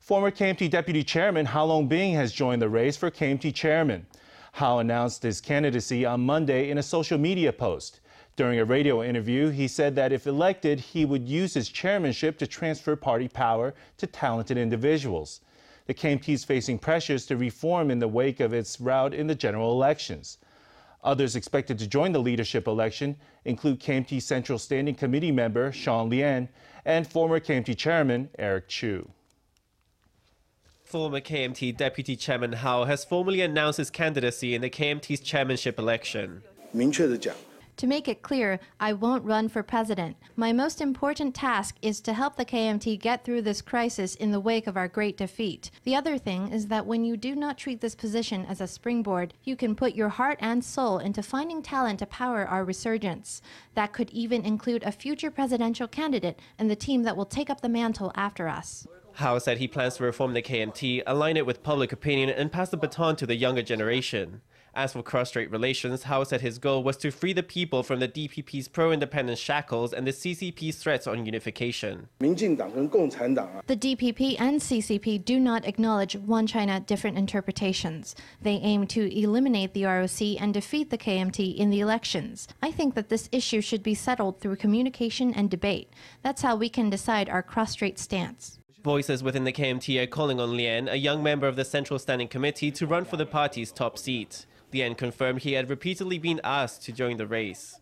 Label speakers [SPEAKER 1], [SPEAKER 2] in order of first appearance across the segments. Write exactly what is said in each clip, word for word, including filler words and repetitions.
[SPEAKER 1] Former K M T Deputy Chairman Hau Lung-bin has joined the race for K M T Chairman. Hau announced his candidacy on Monday in a social media post. During a radio interview, he said that if elected, he would use his chairmanship to transfer party power to talented individuals. The K M T is facing pressures to reform in the wake of its rout in the general elections. Others expected to join the leadership election include K M T Central Standing Committee member Sean Lian and former K M T Chairman Eric Chu.
[SPEAKER 2] Former K M T Deputy Chairman Hau has formally announced his candidacy in the K M T's chairmanship election.
[SPEAKER 3] To make it clear, I won't run for president. My most important task is to help the K M T get through this crisis in the wake of our great defeat. The other thing is that when you do not treat this position as a springboard, you can put your heart and soul into finding talent to power our resurgence. That could even include a future presidential candidate and the team that will take up the mantle after us.
[SPEAKER 2] Hau said he plans to reform the K M T, align it with public opinion, and pass the baton to the younger generation. As for cross-strait relations, Hau said his goal was to free the people from the D P P's pro-independence shackles and the C C P's threats on unification.
[SPEAKER 3] The D P P and C C P do not acknowledge one China, different interpretations. They aim to eliminate the R O C and defeat the K M T in the elections. I think that this issue should be settled through communication and debate. That's how we can decide our cross-strait stance.
[SPEAKER 2] Voices within the K M T are calling on Lian, a young member of the Central Standing Committee, to run for the party's top seat. Lian confirmed he had repeatedly been asked to join the race.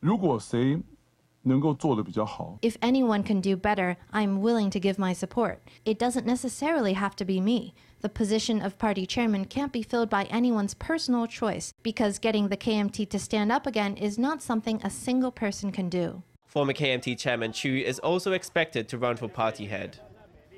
[SPEAKER 3] If anyone can do better, I'm willing to give my support. It doesn't necessarily have to be me. The position of party chairman can't be filled by anyone's personal choice, because getting the K M T to stand up again is not something a single person can do.
[SPEAKER 2] Former K M T Chairman Chu is also expected to run for party head.